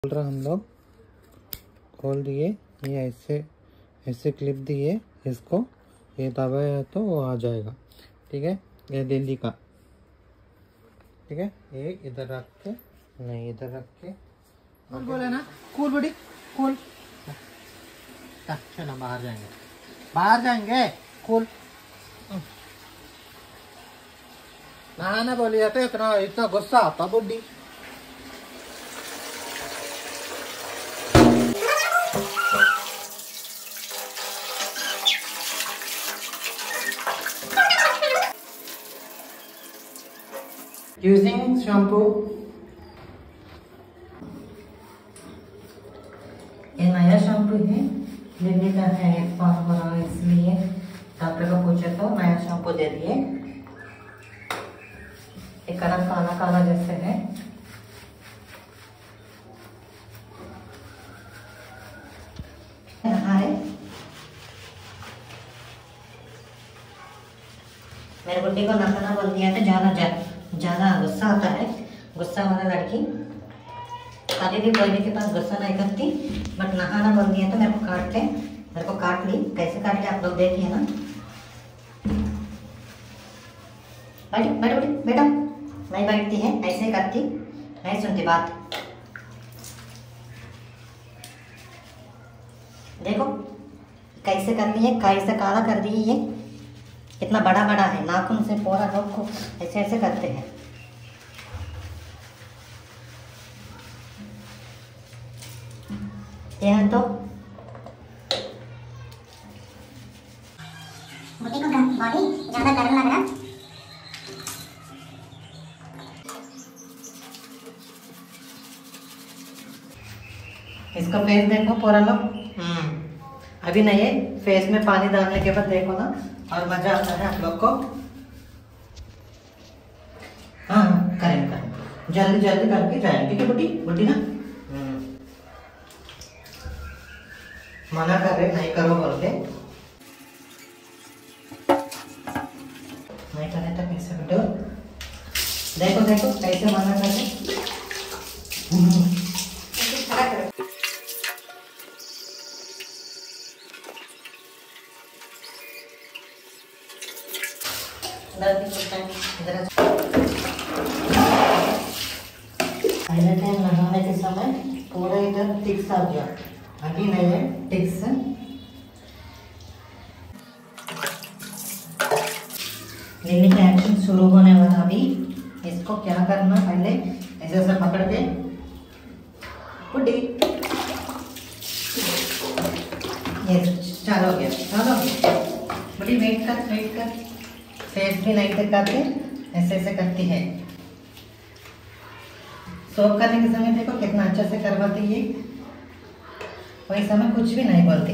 खोल रहा हम लोग खोल दिए। ये ऐसे ऐसे क्लिप दिए, इसको ये दबाया तो वो आ जाएगा। ठीक है, ये दिल्ली का। ठीक है, ये इधर रख के, नहीं इधर रख के कूल बोला ना, कूल बड़ी कूल। चलो बाहर जाएंगे, बाहर जाएंगे कूल। ना बोलिए तो इतना इतना गुस्सा आता बुड्ढी। Using shampoo, ये नया शैम्पू है, दिल्ली का है, एक्सपायर हो रहा है इसलिए डॉक्टर को पूछे तो नया शैम्पू दे दिए। एक कलर काला काला जैसे है। मेरे बुड्ढी को नहाना बोल दिया तो ज्यादा गुस्सा आता है। गुस्सा वाला लड़की कभी भी कोई के पास गुस्सा नहीं करती, बट नहाना बोल दिया तो मेरे को काट ली। कैसे काट ली आप लोग देखिए ना। बेटा नहीं बैठती है, ऐसे करती, नहीं सुनती बात। देखो कैसे कर ली है, कैसे काला कर दी है। ये कितना बड़ा बड़ा है, नाखून से पूरा लोग को ऐसे ऐसे करते हैं। ये तो बुड्ढी को बॉडी ज्यादा गर्म लग रहा। इसका फेस देखो पूरा लोग। अभी नहीं है, फेस में पानी डालने के बाद देखो ना, और मजा आता है आप लोग को। हाँ करें जल्दी जल्दी करके जाएंगे। ठीक है बुड्ढी ना मना कर रहे नहीं करो बोल के, नहीं करे तो कैसे बेटो। देखो कैसे मना कर रहे। पहले टाइम नहाने के समय पूरा इधर टिक्स आ गया, अभी नहीं है टिक्स। दिल्ली का एक्शन शुरू होने वाला। अभी इसको क्या करना, पहले ऐसे ऐसे पकड़ के बुड्ढी, ये चालू हो गया। बुड्ढी वेट कर। फेस भी नहीं दिखाते, ऐसे ऐसे करती है। सोप करने के समय देखो कितना अच्छा से करवाती है, वही समय कुछ भी नहीं बोलती।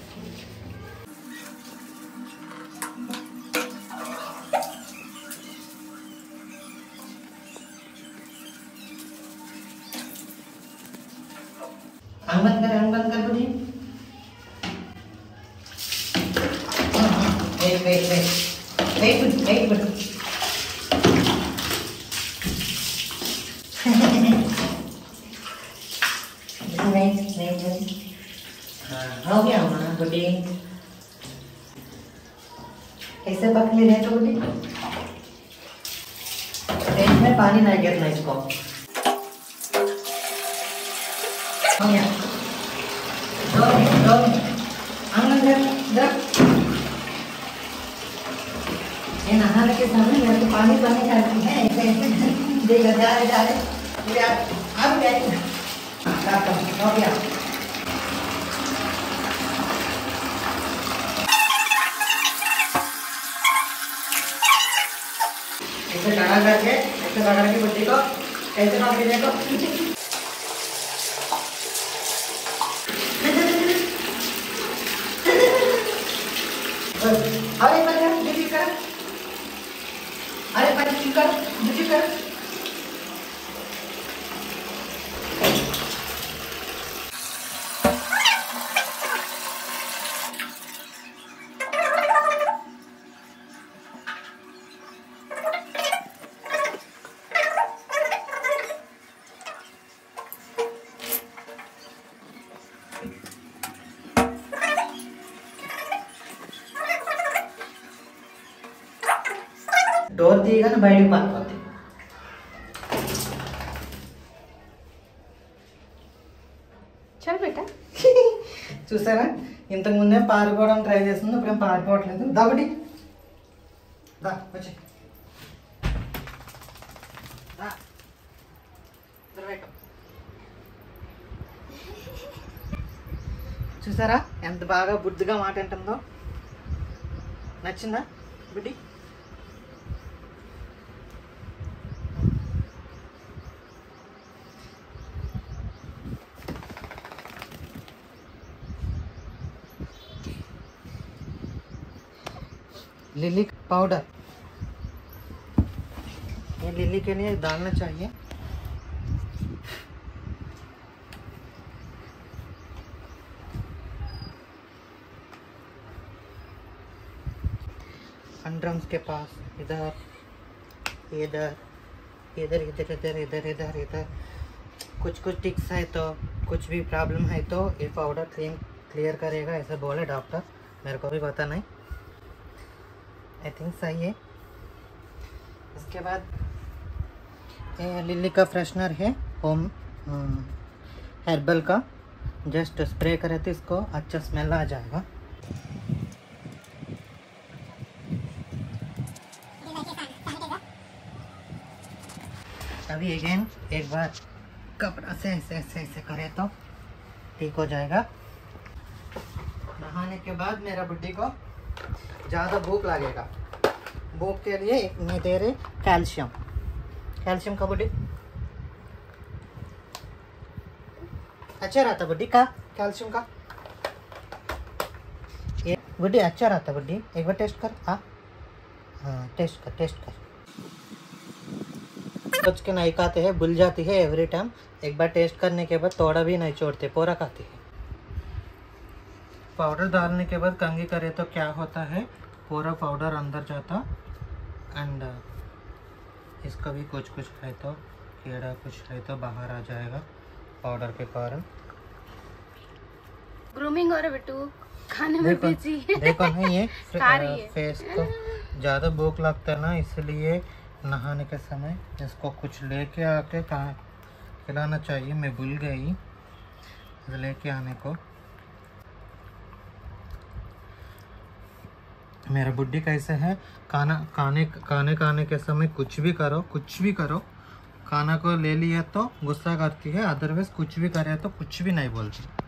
आँख बंद कर बुढ़ी। वेट बुढ़ी। हो गया हमारा बुड्ढी। कैसे पकड़ रहे तो बुड्ढी, पेट में पानी नहीं गिरना इसको। हो गया, दो मिनट ये नहाने के समय मेरे को पानी करती है, ऐसे ऐसे देखा जा रहे अब हो गया। ऐसे लगा करके बुड्ढी को ऐसे मार के देखो। अरे कर డోర్ తీయగానే బయటకు పారిపోద్ది. చల్ బేటా. చూసారా, ఇంతకుముందే పారిపోవడం ట్రై చేస్తుంది, ఇప్పుడేం పారిపోవట్లేదు. దాబడి దా వచ్చి చూసారా ఎంత బాగా బుద్ధిగా మాట అంటుందో. నచ్చిందా బుడ్డి? लिली पाउडर, ये लिली के लिए डालना चाहिए. अंडरम्स के पास इधर इधर इधर इधर इधर इधर इधर इधर कुछ कुछ टिक्स है तो कुछ भी प्रॉब्लम है तो ये पाउडर क्लियर करेगा, ऐसा बोले डॉक्टर. मेरे को भी पता नहीं, आई थिंक सही है. इसके बाद ये लिली का फ्रेशनर है, होम हर्बल का. जस्ट स्प्रे करे तो इसको अच्छा स्मेल आ जाएगा. अभी अगेन एक बार कपड़ा से ऐसे ऐसे ऐसे करे तो ठीक हो जाएगा. नहाने के बाद मेरा बुड्ढी को ज़्यादा भूख लगेगा. भूख के लिए मैं दे रहे कैल्शियम. कैल्शियम का बुड्ढी अच्छा रहता. बुड्ढी का कैल्शियम का ये बुड्ढी अच्छा रहता. बुड्ढी एक बार टेस्ट कर. हाँ टेस्ट कर. सोच के नहीं खाते हैं, भूल जाती है एवरी टाइम. एक बार टेस्ट करने के बाद थोड़ा भी नहीं छोड़ते, पूरा खाती है. पाउडर डालने के बाद कंघी करे तो क्या होता है, पूरा पाउडर अंदर जाता. एंड इसका भी कुछ कुछ है तो कीड़ा कुछ है तो बाहर आ जाएगा पाउडर के कारण. ग्रूमिंग और बिट्टू खाने में बिजी है. देखो नहीं ये है. फेस को ज़्यादा भूख लगता है ना, इसलिए नहाने के समय इसको कुछ लेके आके खिलाना चाहिए. मैं भूल गई लेके आने को. मेरा बुड्ढी कैसे है, खाने के समय कुछ भी करो खाना को ले लिया तो गुस्सा करती है, अदरवाइज कुछ भी करे तो कुछ भी नहीं बोलती.